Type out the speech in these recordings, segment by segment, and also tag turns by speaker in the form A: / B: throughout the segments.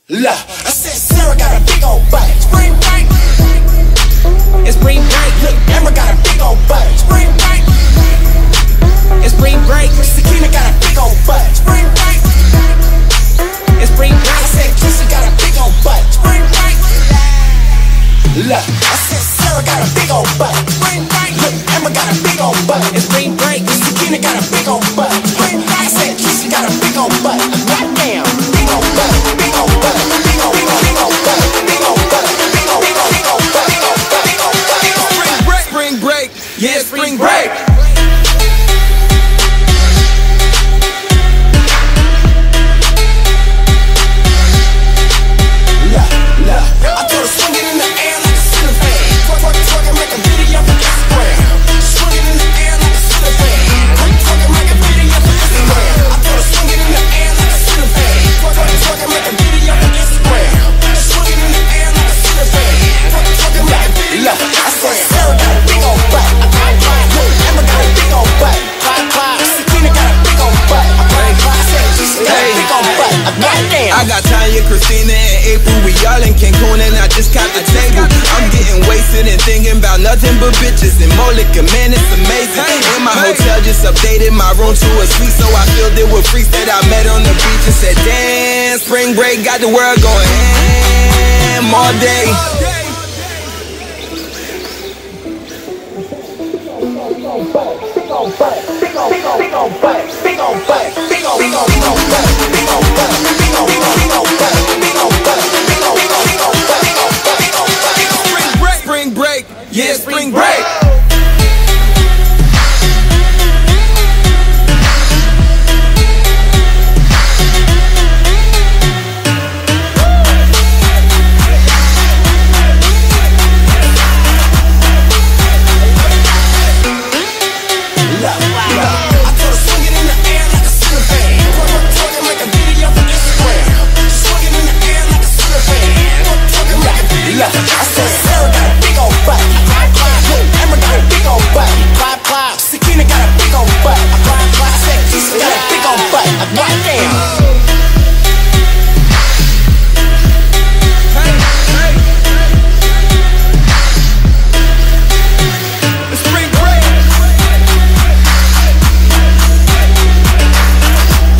A: Look, I said Sarah got a big old butt. Spring break. It's spring break. Look, Amber got a big old butt. Spring break. It's spring break. Sakina got a big old butt. Spring break. It's spring break. I said Kissy got a big old butt. Spring break. Look, I said Sarah got a big old butt. Spring break. Look, Amber got a big old butt. It's spring break. Sakina got a big old butt. Spring break. I said Kissy got a big old butt. Goddamn, big old butt. Big old butt. Big old butt. Big old butt. Big old butt. Big old butt. Big old butt. Big old butt. Big old butt. Spring break. Spring break. Yeah, spring break.
B: I got Tanya, Christina, and April. We all in Cancun and I just caught the table. I'm getting wasted and thinking about nothing but bitches and Molika, man, it's amazing. In my hotel, just updated my room to a suite, so I filled it with freaks that I met on the beach and said, damn, spring break got the world going ham all day.
A: Spring break, yeah, spring break.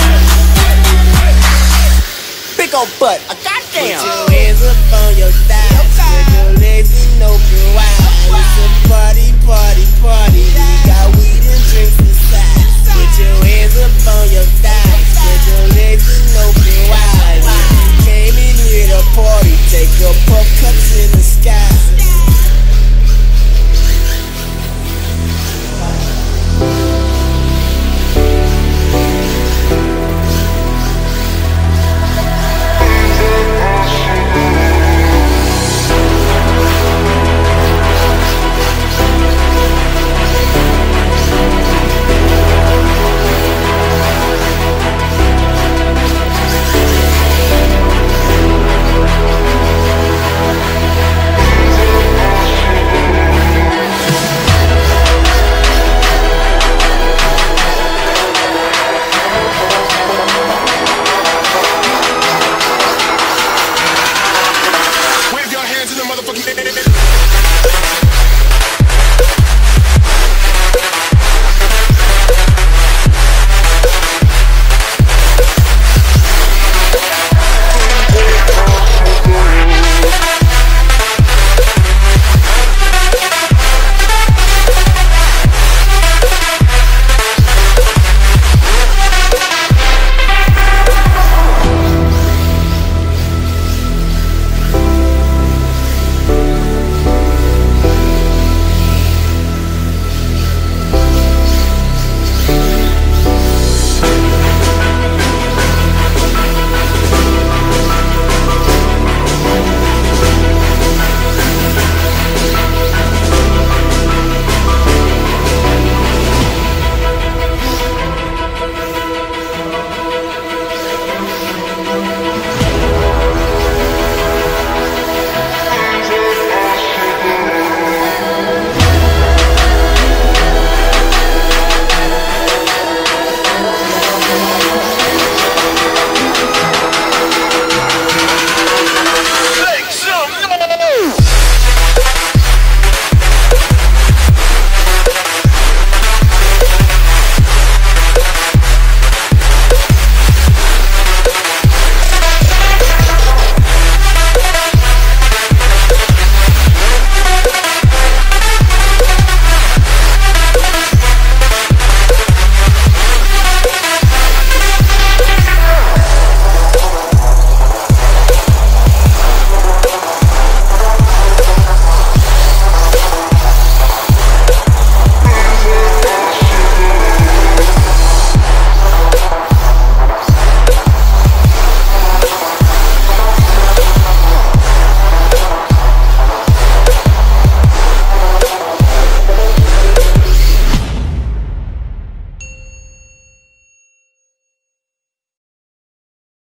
C: But goddamn. Put your hands up on your thigh.